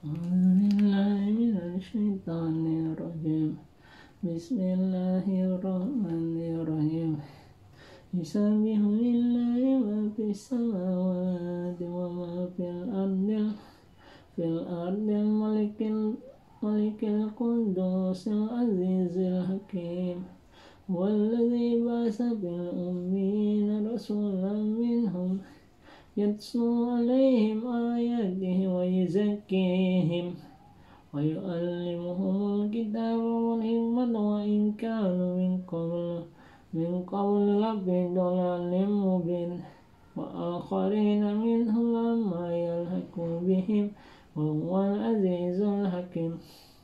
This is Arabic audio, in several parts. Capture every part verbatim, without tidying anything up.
أعوذ بالله من الشيطان الرجيم. بسم الله الرحمن الرحيم. يسبح لله ما في السماوات وما في الأرض في الأرض الملك الملك القدوس العزيز الحكيم، والذي بعث في الأميين رسولا منهم يتلو عليهم آياته ويزكيهم ويعلمهم الكتاب والحكمة وإن كانوا من قبل من قبل لفي ضلال مبين، وآخرين منهم لما يلحقوا بهم وهو العزيز الحكيم.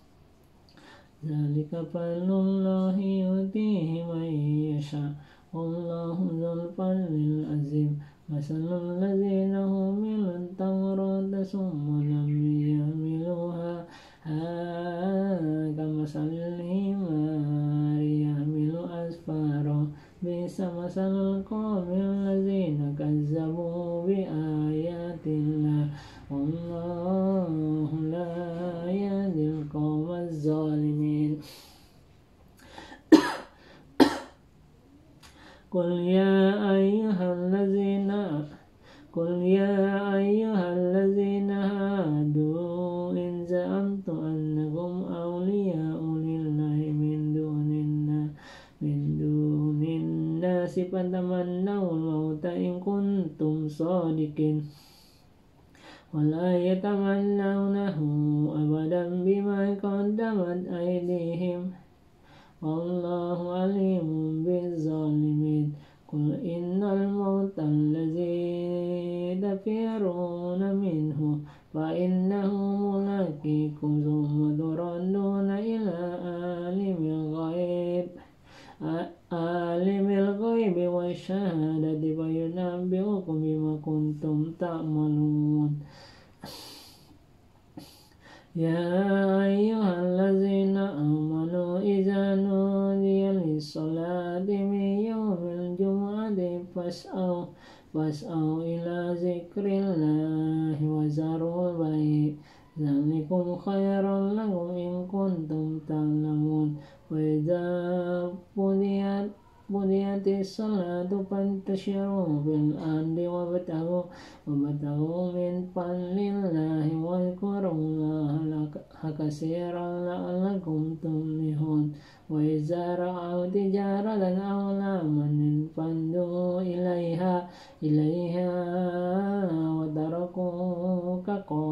ذلك فضل الله يؤتيه من يشاء والله ذو الفضل العظيم. مثل الذين حملوا التوراة ثم لم يحملوها كمثل الحمار يحمل أسفارا، بئس مثل القوم الذين كذبوا بآيات الله والله لا يهدي القوم الظالمين. قل يا أيها الذين قل يا أيها الذين هادوا إن زعمتم أنكم أولياء لله من دون الناس من دون الناس فتمنوا الموت إن كنتم صادقين ولا يتمنونه أبدا بما قدمت أيديهم والله عليم بالظالمين. قل إن الموت الذي تفرون منه فإنه ملاقيكم ثم تردون إلى عالم الغيب عالم الغيب والشهادة فينبئكم بما كنتم تعملون. يا أيها الذين آمنوا إذا نودي للصلاة من يوم الجمعة فاسعوا فاسعوا إلى ذكر الله وذروا البيع ذلكم خير لكم إن كنتم تعلمون. وإذا قضيت قضيت الصلاة فانتشروا في الأرض وابتغوا وابتغوا من فضل الله واذكروا الله كثيرا لعلكم تفلحون. وإذا رأوا تجارة أو لهوا انفضوا إليها إليها وتركوك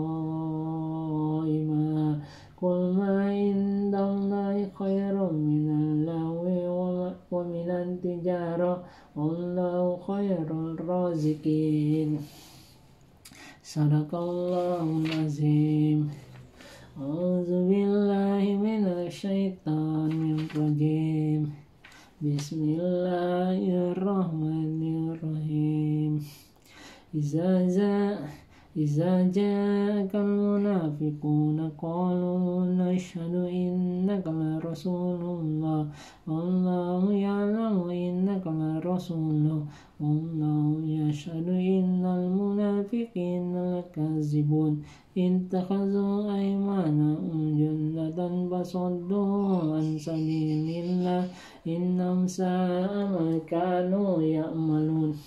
قائما. قل ما عند الله خير من اللهو ومن التجارة والله خير الرازقين. صدق الله العظيم. أعوذ بالله من الشيطان الرجيم. بسم الله الرحمن الرحيم. إذا جاء إذا جاءك المنافقون قالوا نشهد إنك لرسول الله والله يعلم إنك لرسوله والله يشهد إن المنافقين لكاذبون. اتخذوا أيمانهم جنة فصدوا عن سبيل الله إنهم ساء ما كانوا يعملون.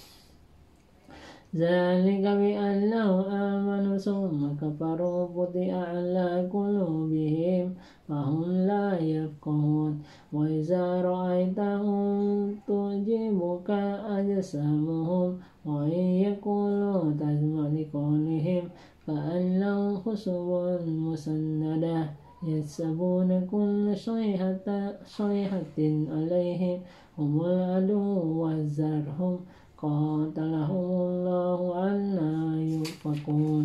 ذلك بأنه آمنوا ثم كفروا فتح على قلوبهم فهم لا يفقهون. وإذا رأيتهم تعجبك أجسامهم وإن يقولوا تسمع لقولهم كأنهم خشب مسندة يحسبون كل صيحة عليهم هم العدو واحذرهم قاتلهم الله أنى يؤفكون.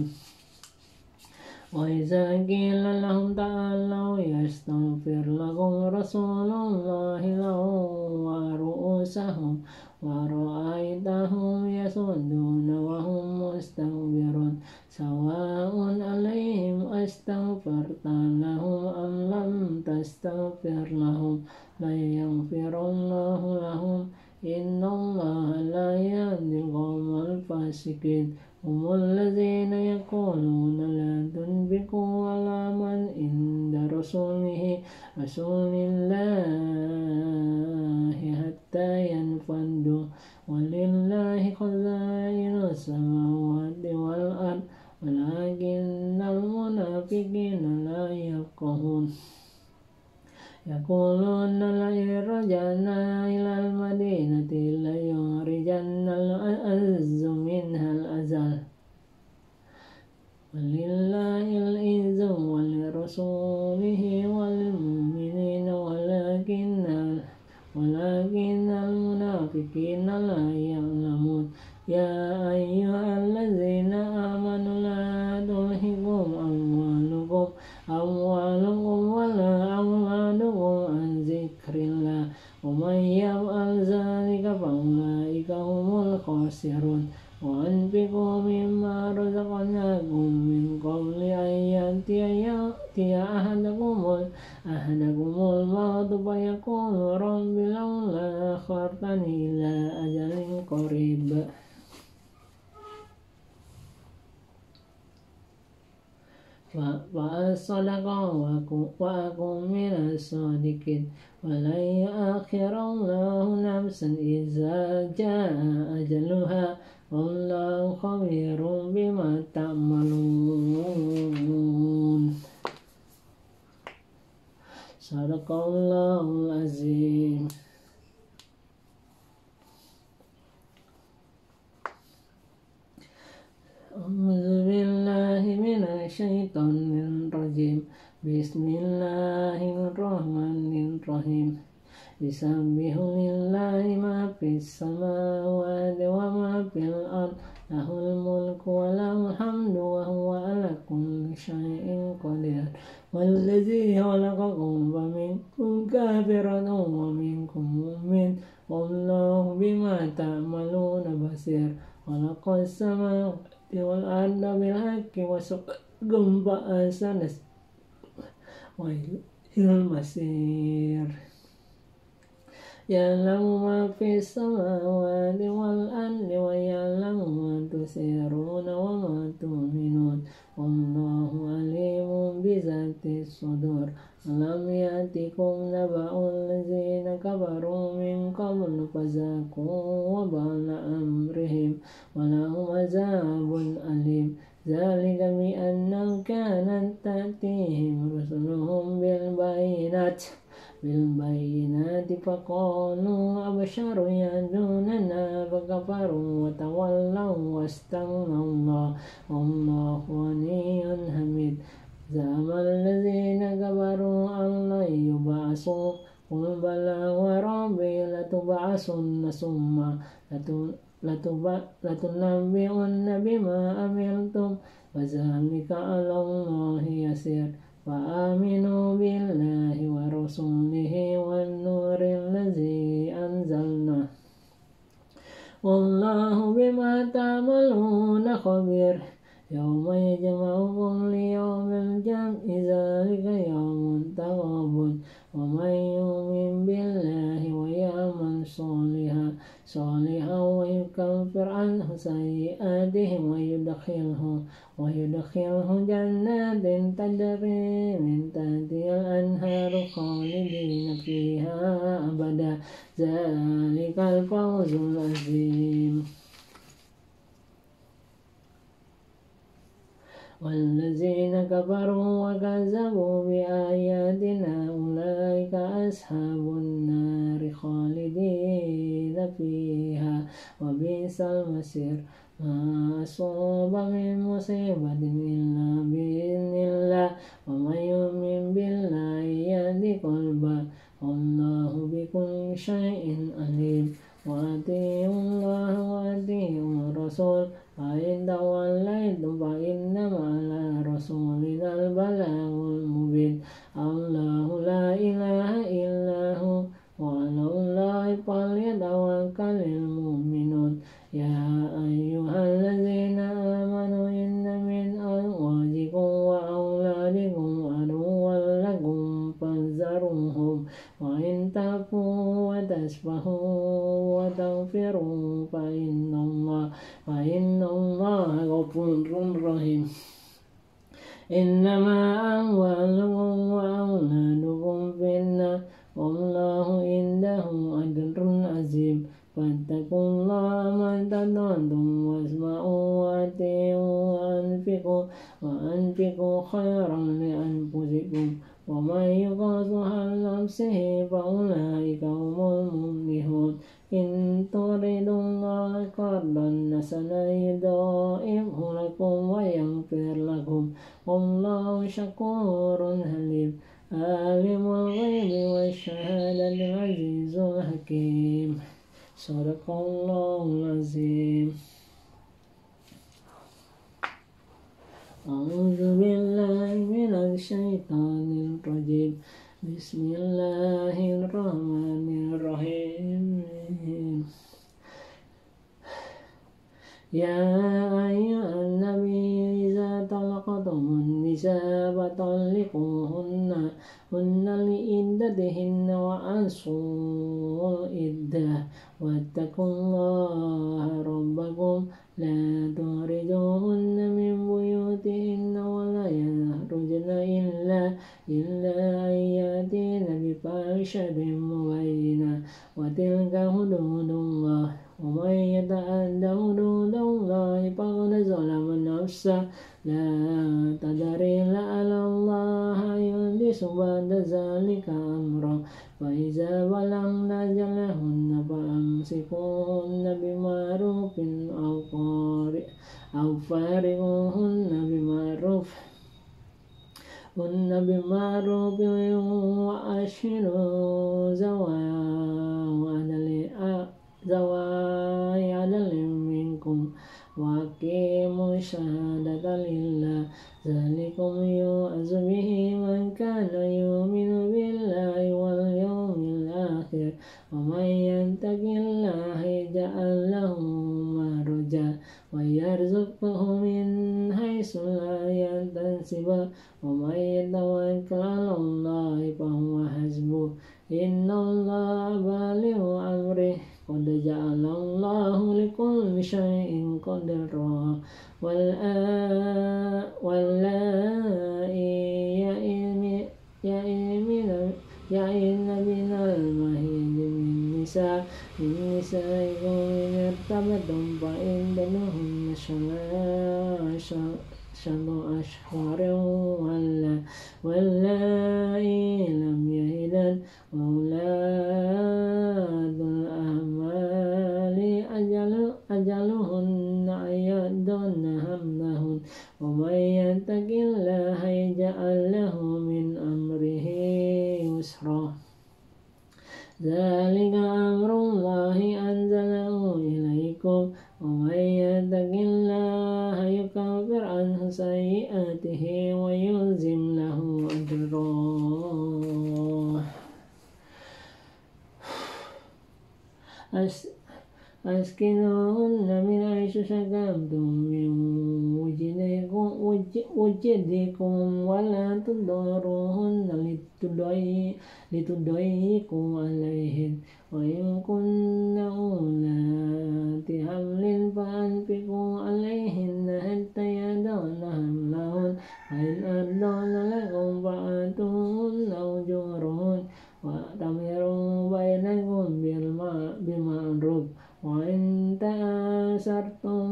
وإذا قيل لهم تعالوا يستغفر لكم رسول الله لووا رؤوسهم ورأيتهم يصدون وهم مستكبرون. سواء عليهم أستغفرت لهم أم لم تستغفر لهم لن يغفر الله لهم إن الله لا يهدي القوم الفاسقين. الفاسقين هم الذين يقولون لا تنفقوا على من عند رسوله رسول الله حتى ينفضوا ولله خزائن السماوات والأرض ولكن المنافقين لا يفقهون يقولون لئن رجعنا إلى المدينة ليخرجن الأعز منها الأذل ولله العزة ولرسوله وللمؤمنين ولكن ولكن المنافقين لا يعلمون يا أيها الذين آمنوا لا تلهكم أموالكم أموالكم ولا أولادكم عن ذكر الله ومن يفعل ذلك فأولئك هم الخاسرون وأنفقوا مما رزقناكم من قبل أن يأتي أحدكم أحدكم الموت فيقول رب لولا أخرتني إلى أجل قريب فأصدق وأكن من الصادقين ولن يؤخر الله نفسا إذا جاء أجلها والله خبير بما تعملون صدق الله العظيم. أعوذ بالله من الشيطان الرجيم بسم الله الرحمن الرحيم يسبح لله ما في السماوات وما في الأرض له الملك وله الحمد وهو على كل شيء قدير والذي خلقكم فمنكم كافر ومنكم مؤمن والله بما تعملون بصير خلق السماوات والأرض بالحق وسقكم فأحسن وإليه المصير يعلم ما في السماوات والأرض ويعلم ما تسرون وما تعلنون والله عليم بذات الصدور ألم يأتكم نبأ الذين كفروا من قبل فذاقوا وبال أمرهم ولهم عذاب أليم ذلك بأنهم كانت تأتيهم رسلهم بالبينات بالبينات فقالوا أبشر يهدوننا فكفروا وتولوا واستغنى الله والله غني حميد زعم الذين كفروا أن لن يبعثوا قل بلى وربي لتبعثن ثم لتنبئن بما عملتم وذلك على الله يسير فآمنوا بالله ورسوله والنور الذي أنزلنا والله بما تعملون خبير يوم يجمعكم ليوم الجمع ذلك يوم تغابن ومن يؤمن بالله ويعمل صالحا صالحا ويكفر عنه سيئاتهم ويدخله ويدخله جنات تجري من تحتها الأنهار خالدين فيها أبدا ذلك الفوز العظيم والذين كفروا وكذبوا بآياتنا أولئك أصحاب النار خالدين فيها وبئس المصير ما أصاب من مصيبة إلا بإذن الله ومن يؤمن بالله يهد قلبه والله بكل شيء عليم وأطيعوا الله وأطيعوا الرسول فإن توليتم فإنما على رسولنا البلاغ المبين الله لا إله إلا هو وعلى الله فليتوكل المؤمنون يا أيها الذين آمنوا إن من أزواجكم وأولادكم عدوا لكم فاحذروهم وإن تعفوا وتصفحوا وتغفروا فإن الله فإن رحيم إنما أموالكم وأولادكم فتنة والله عنده أجر عظيم فاتقوا الله ما استطعتم واسمعوا وأطيعوا وأنفقوا وأنفقوا خيرا لأنفسكم ومن يوق شح نفسه فأولئك هم المفلحون إن تقرضوا الله قرضا حسنا يضاعفه لكم ويغفر لكم والله شكور حليم عالم الغيب والشهادة العزيز الحكيم صدق الله العظيم. أعوذ بالله من الشيطان الرجيم بسم الله الرحمن الرحيم يا أيها النبي إذا طلقتم النساء فطلقوهن هن لعدتهن وأحصوا العدة واتقوا الله ربكم لا تخرجوهن من بيوتهن ولا يخرجن إلا إلا أن يأتين بفاحشة مبينة وتلك حدود الله ومن يتعد حدود الله فقد ظلم نفسه لا تدري لعل الله يحدث بعد ذلك أمرا فإذا بلغن أجلهن فأمسكوهن بمعروف أو فارقوهن بمعروف هن بمعروف وأشهدوا ذوي عدل منكم وأقيموا الشهادة لله ذلكم يوعظ به من كان يؤمن بالله واليوم الآخر ومن يتق الله يجعل له مخرجا ويرزقه من حيث لا يحتسب ومن يتوكل على الله فهو حسبه إن الله بالغ أمره قد جعل الله لكل شيء قدرا واللائي يئن من المحيض من نساء من نسائكم إن ارتبتم فعدتهن ثلاثة أشهر واللائي لم يحضن وأولاد الأحمال أجلهن أن يضعن حملهن ومن يتق الله يجعل له من أمره يسرا ذلك أمر الله أنزله إليكم ومن يتق الله يكفر عنه سيئاته ويعظم له أجرا أسكنوهن من حيث سكنتم من وجدكم ولا تضروهن لتضيقوا عليهن وإن كن أولات حمل فأنفقوا عليهن حتى يضعن حملهن فإن أرضعن لكم فآتوهن أجورهن وأتمروا بينكم بالمعروف وإن تآثرتم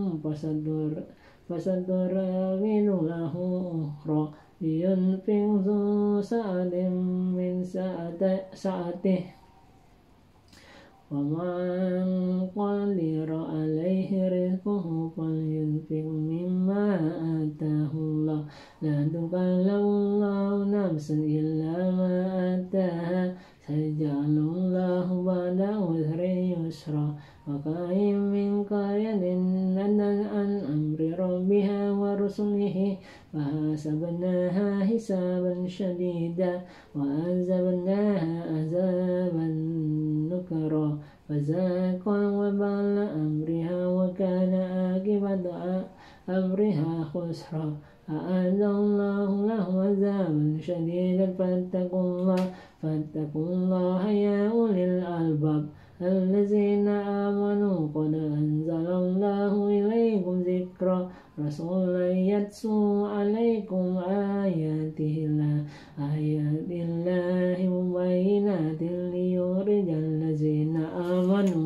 فستراود له أخرى لينفق ذو سعة من سعته ومن قدر عليه رزقه فلينفق مما آتاه الله لا يكلف الله نفسا إلا ما آتاها سيجعل الله بعد عسر يسرا وكأين من قرية نزلت عن أمر ربها ورسله فحاسبناها حسابا شديدا وعذبناها عذابا نكرا فذاقوا وبال أمرها وكان عاقبة أمرها خسرا أعد الله له عذابا شديدا فاتقوا الله فاتقوا الله يا أولي الألباب الذين آمنوا قد أنزل الله إليكم ذكرا رسولا يتلو عليكم آياته الله آيات الله مبينات ليخرج الذين آمنوا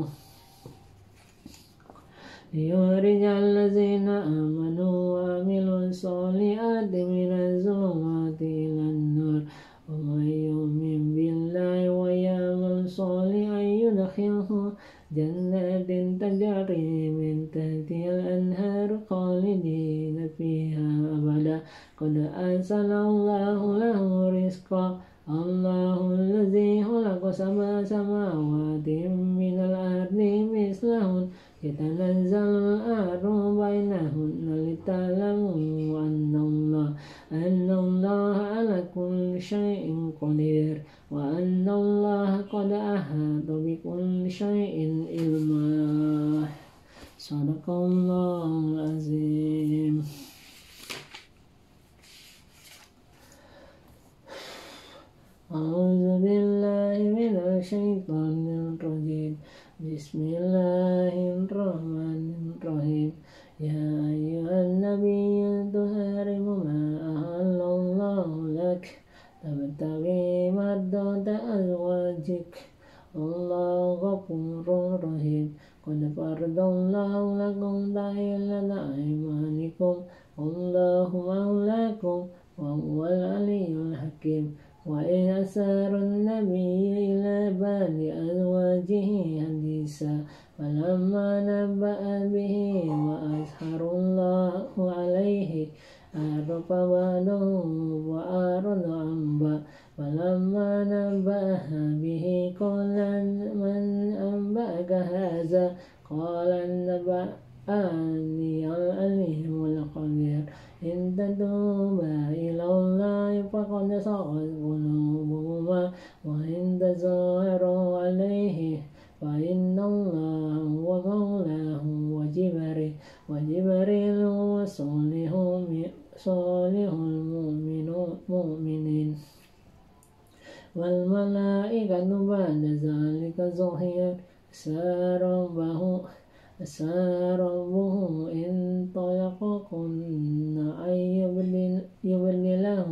ليخرج الذين آمنوا وعملوا الصالحات من الظلمات إلى النور ومن يؤمن بالله ويعمل صالحا يدخله جنات تجري من تحتها الأنهار خالدين فيها أبدا قد أحسن الله له رزقا الله الذي خلق سبع سماوات من الأرض مثلهن يتنزل الأمر بينهن لتعلموا أن الله أن الله على كل شيء قدير وأن الله قد أحاط بكل شيء علما. صدق الله العظيم. أعوذ بالله من الشيطان الرجيم. بسم الله الرحمن الرحيم. يا أيها النبي تحرم ما أحل الله لك تبتغي مرضات أزواجك الله غفور رحيم. قد فرض الله لكم تحلة أيمانكم والله مولاكم وهو العلي الحكيم. وإن أسر النبي إلى بعض أزواجه حديثا فلما نبأ به وأظهر الله عليه عرف بعضه وأعرض عن بعض فلما نبأها به قال من أنبأك هذا قال نبأني العليم الخبير. إن تتوبا إلى الله فقد صغت قلوبهما وإن تظاهروا عليه فإن الله هو مولاه وجبريل وجبريل وصالح صالح المؤمنين والملائكة بعد ذلك ظهير. ساربه ساربه إن طلقكن أن يبدله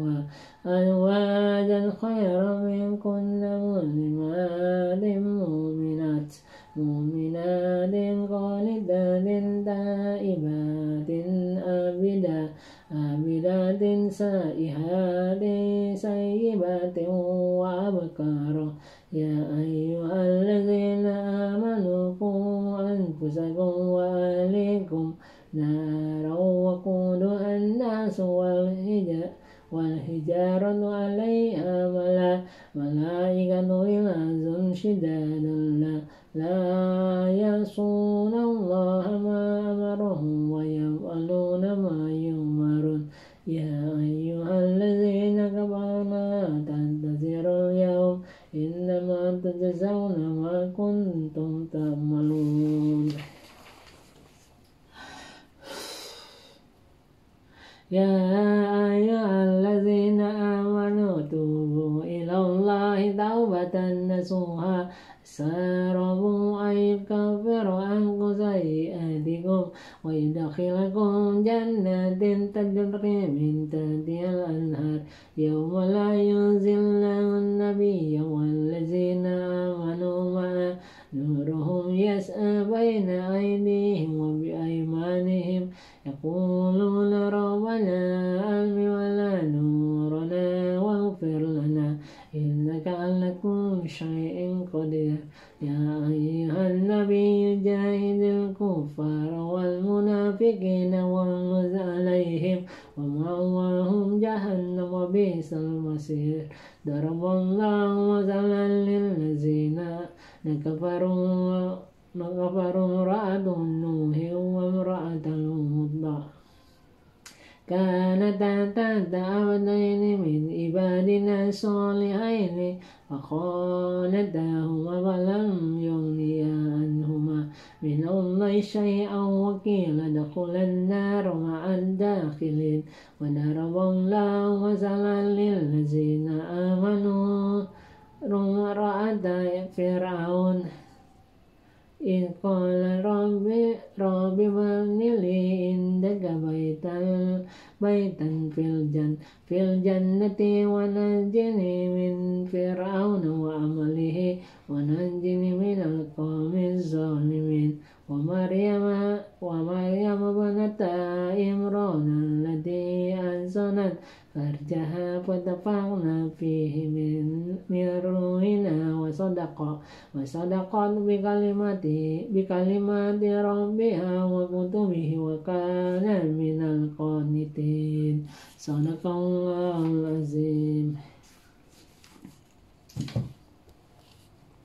أزواجا خيرا منكن مسلمات مؤمنات مؤمنات قانتات تائبات عابدات سائحات سيبات وأبكارا. يا أيها الذين آمنوا قوا أنفسكم وأهليكم نارا وقودها الناس والحجارة عليها ملائكة غلاظ شداد لا يعصون الله ما أمرهم ويفعلون ما يؤمرون. يا أيها الذين كفروا لا تعتذروا اليوم إنما تجزون ما كنتم تعملون. يا أيها الذين آمنوا توبوا إلى الله توبة نصوحا ساربوا أن يكفر عنكم سيئاتكم ويدخلكم جنات تجري من تحتها الأنهار يوم لا يخزي الله النبي والذين آمنوا معه نورهم يسعى بين أيديهم وبأيمانهم يقولون ربنا آمن ولا نورنا واغفر لنا إنك على كل شيء قدير. يا أيها النبي جاهد الكفار والمنافقين واغلظ عليهم ومأواهم جهنم وبئس المصير. ضرب الله مثلا للذين كفروا كفروا امرأة نوح وامرأة لوط كانتا تحت عبدين من عبادنا الصالحين فخانتاهما فلم يغنيا عنهما من الله شيئا وقيل ادخلا النار مع الداخلين. وضرب الله مثلا للذين آمنوا امرأة فرعون إذ قال رب رب ابن لي عندك بيتا بيتا في الجنة في الجنة ونجني من فرعون وعمله ونجني من القوم الظالمين ومريم ومريم ابنة عمران التي أحصنت فرجها فتفعنا فيه من من روحنا وصدق وصدقت بكلمات بكلمات ربها وكتبه وكان من القانتين. صدق الله العظيم.